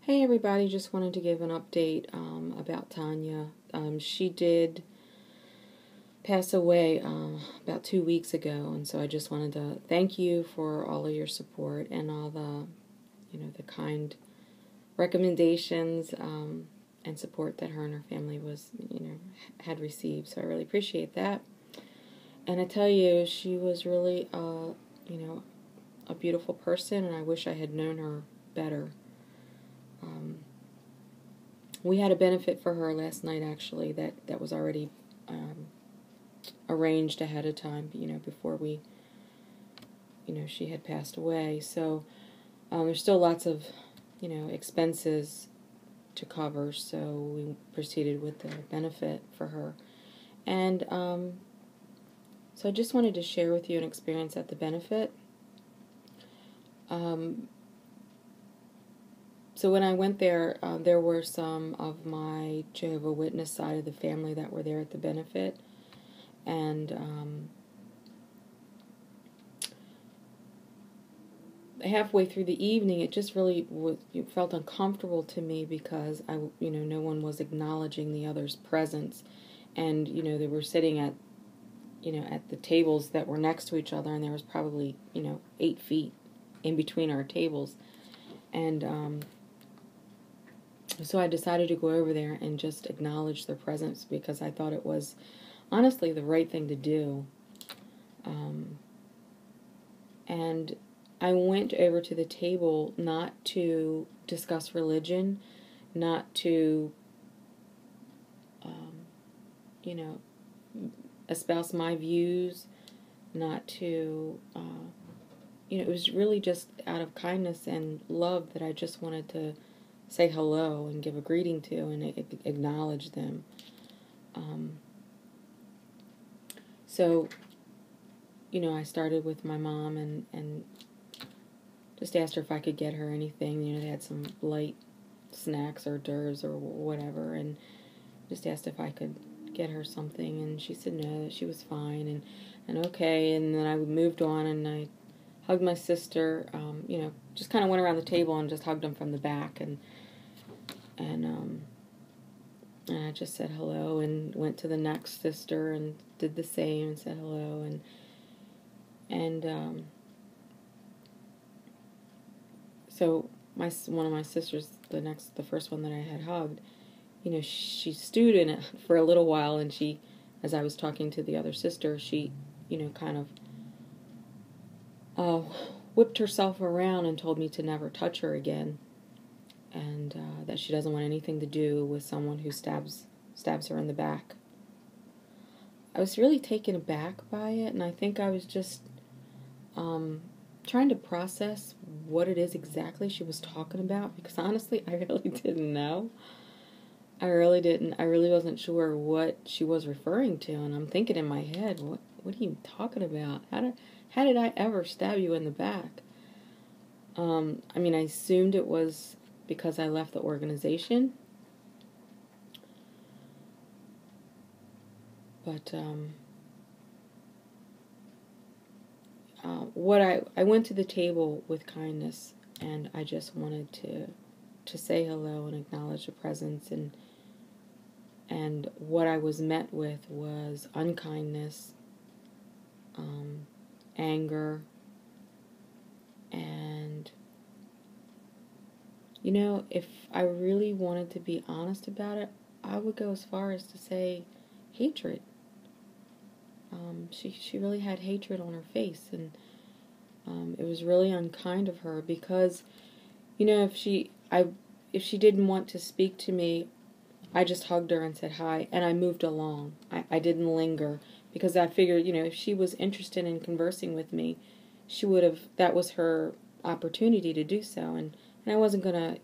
Hey everybody, just wanted to give an update about Tanya. She did pass away about 2 weeks ago, and so I just wanted to thank you for all of your support and all the kind recommendations and support that her and her family had received. So I really appreciate that. And I tell you, she was really a beautiful person, and I wish I had known her better. We had a benefit for her last night, actually, that was already arranged ahead of time, before she had passed away. So there's still lots of, expenses to cover, so we proceeded with the benefit for her. And so I just wanted to share with you an experience at the benefit. So when I went there, there were some of my Jehovah Witness side of the family that were there at the benefit, and halfway through the evening, it just really felt uncomfortable to me because no one was acknowledging the other's presence, and they were sitting at the tables that were next to each other, and there was probably 8 feet in between our tables, and so I decided to go over there and just acknowledge their presence because I thought it was honestly the right thing to do. And I went over to the table not to discuss religion, not to, espouse my views, not to, it was really just out of kindness and love that I just wanted to say hello and give a greeting to and acknowledge them. So, I started with my mom and just asked her if I could get her anything. They had some light snacks or hors d'oeuvres or whatever, and just asked if I could get her something, and she said no, that she was fine, and okay, and then I moved on, and I hugged my sister, just kind of went around the table and just hugged them from the back, and I just said hello and went to the next sister and did the same and said hello, and so one of my sisters, the first one that I had hugged, she stewed in it for a little while, and she, as I was talking to the other sister, she, kind of whipped herself around and told me to never touch her again, and that she doesn't want anything to do with someone who stabs her in the back. I was really taken aback by it, and I think I was just trying to process what it is exactly she was talking about, because honestly, I really didn't know. I really wasn't sure what she was referring to, and I'm thinking in my head, what are you talking about? How did I ever stab you in the back? I assumed it was because I left the organization, but I went to the table with kindness, and I just wanted to say hello and acknowledge the presence, and what I was met with was unkindness, anger, and if I really wanted to be honest about it, I would go as far as to say hatred. She really had hatred on her face, and it was really unkind of her because, if she didn't want to speak to me, I just hugged her and said hi, and I moved along. I didn't linger because I figured, if she was interested in conversing with me, that was her opportunity to do so, and I wasn't gonna,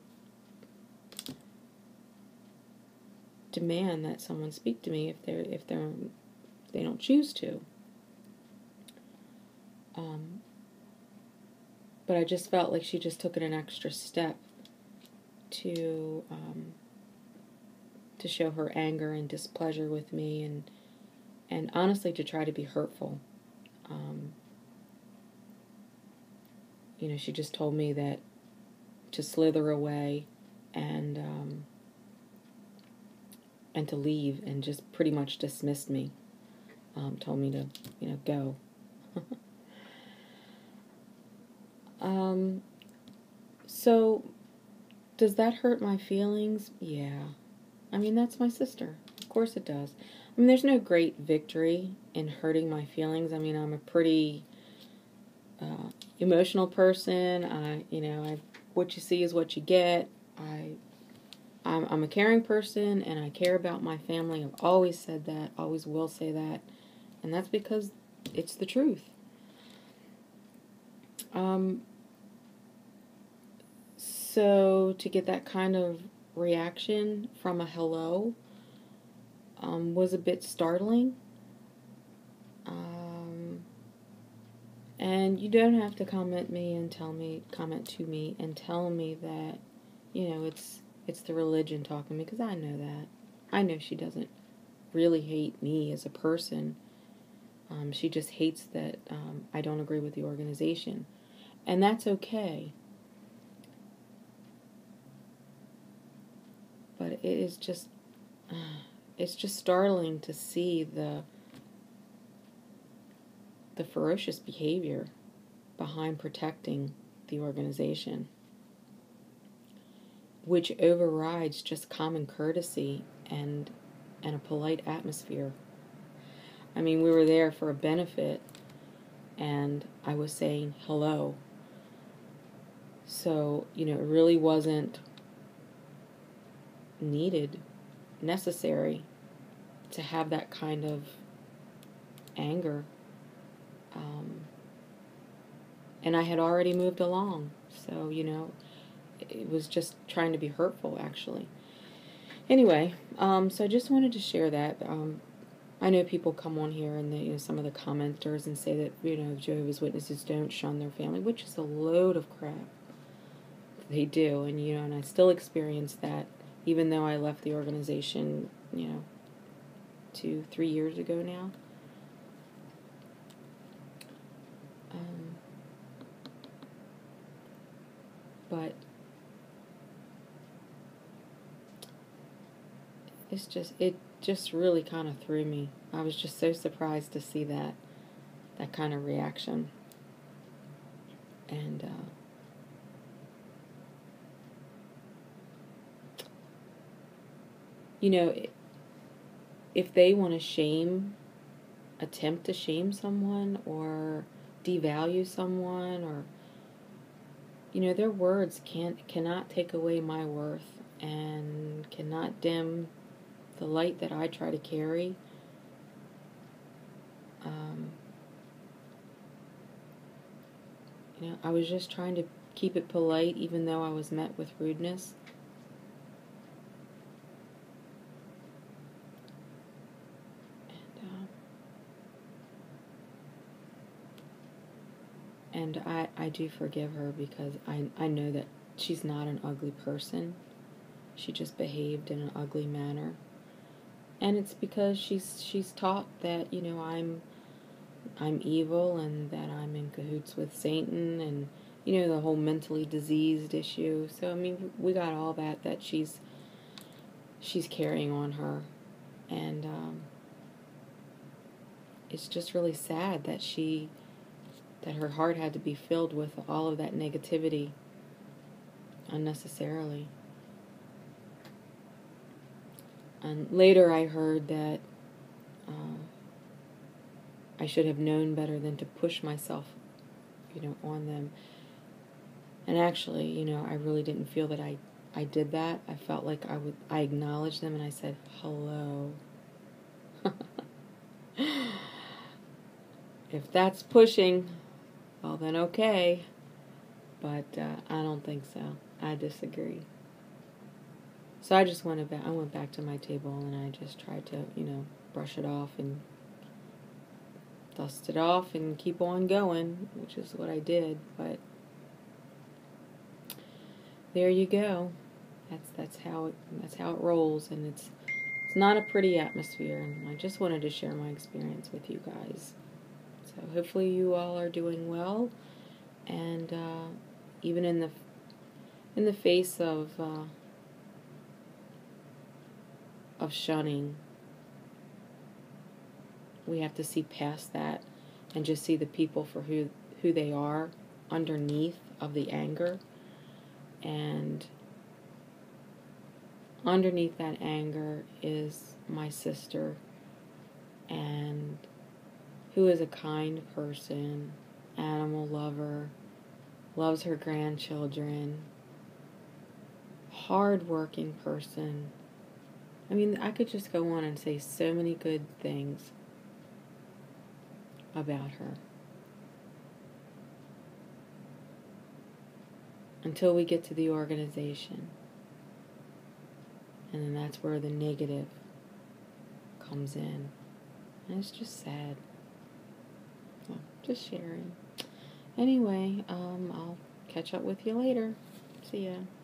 demand that someone speak to me if they don't choose to. But I just felt like she just took it an extra step to show her anger and displeasure with me, and honestly to try to be hurtful. She just told me that to slither away and to leave, and just pretty much dismissed me. Told me to, go. So, does that hurt my feelings? Yeah. I mean, that's my sister. Of course it does. I mean, there's no great victory in hurting my feelings. I mean, I'm a pretty emotional person. What you see is what you get. I'm a caring person, and I care about my family. I've always said that, always will say that, and that's because it's the truth. So to get that kind of reaction from a hello was a bit startling. And you don't have to comment to me and tell me that, it's the religion talking to me, because I know that. I know she doesn't really hate me as a person. She just hates that I don't agree with the organization. And that's okay. But it is just, it's just startling to see the ferocious behavior behind protecting the organization, which overrides just common courtesy and a polite atmosphere. I mean, we were there for a benefit, and I was saying hello. So, it really wasn't necessary to have that kind of anger. And I had already moved along, so, it was just trying to be hurtful, actually. Anyway, so I just wanted to share that. I know people come on here and some of the commenters and say that, Jehovah's Witnesses don't shun their family, which is a load of crap. They do, and I still experience that, even though I left the organization, 2-3 years ago now. But it just really kind of threw me. I was just so surprised to see that kind of reaction. And if they want to attempt to shame someone or devalue someone, or their words cannot take away my worth and cannot dim the light that I try to carry. I was just trying to keep it polite, even though I was met with rudeness. And I do forgive her, because I know that she's not an ugly person. She just behaved in an ugly manner. And it's because she's taught that, I'm evil, and that I'm in cahoots with Satan, and, the whole mentally diseased issue. So, I mean, we got all that she's carrying on her. And it's just really sad that her heart had to be filled with all of that negativity unnecessarily. And later I heard that I should have known better than to push myself, on them. And actually, I really didn't feel that I did that. I felt like I acknowledged them and I said, hello. If that's pushing, well then okay. But I don't think so. I disagree. So I just went back to my table, and I just tried to, brush it off and dust it off and keep on going, which is what I did. But there you go. That's how it rolls, and it's not a pretty atmosphere. And I just wanted to share my experience with you guys. So hopefully you all are doing well, and even in in the face of shunning, we have to see past that and just see the people for who they are underneath of the anger. And underneath that anger is my sister, and who is a kind person, animal lover, loves her grandchildren, hard-working person. I mean, I could just go on and say so many good things about her. Until we get to the organization. And then that's where the negative comes in. And it's just sad. Well, just sharing. Anyway, I'll catch up with you later. See ya.